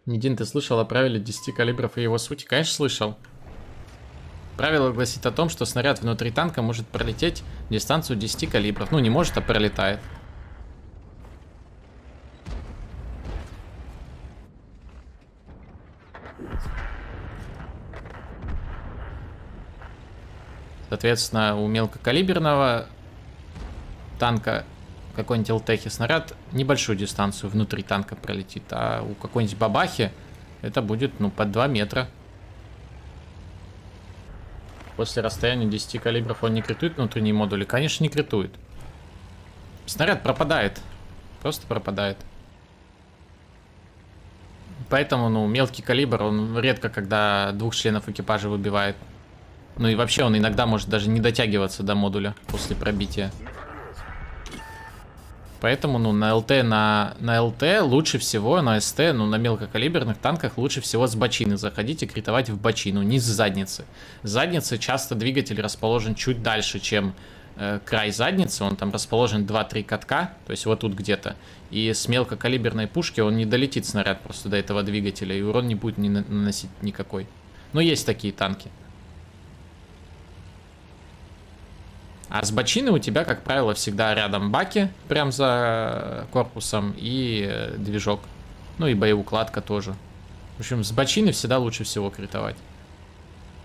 Нидин, ты слышал о правиле 10 калибров и его сути? Конечно, слышал. Правило гласит о том, что снаряд внутри танка может пролететь дистанцию 10 калибров. Ну, не может, а пролетает. Соответственно, у мелкокалиберного танка какой-нибудь ЛТХи снаряд небольшую дистанцию внутри танка пролетит, а у какой-нибудь бабахи это будет, ну, под 2 метра. После расстояния 10 калибров он не критует внутренние модули? Конечно, не критует. Снаряд пропадает. Просто пропадает. Поэтому, ну, мелкий калибр, он редко когда 2 членов экипажа выбивает. Ну и вообще он иногда может даже не дотягиваться до модуля после пробития. Поэтому, ну, на ЛТ, на ЛТ лучше всего, на СТ, ну, на мелкокалиберных танках лучше всего с бочины заходить и критовать в бочину, не с задницы. С задницы часто двигатель расположен чуть дальше, чем край задницы. Он там расположен 2-3 катка, то есть вот тут где-то. И с мелкокалиберной пушки он не долетит снаряд просто до этого двигателя, и урон не будет наносить никакой. Но есть такие танки. А с бочины у тебя, как правило, всегда рядом баки, прям за корпусом, и движок. Ну и боеукладка тоже. В общем, с бочины всегда лучше всего критовать.